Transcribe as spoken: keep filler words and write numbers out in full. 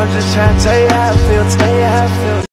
I'm just trying to tell you how I feel, tell you how I feel.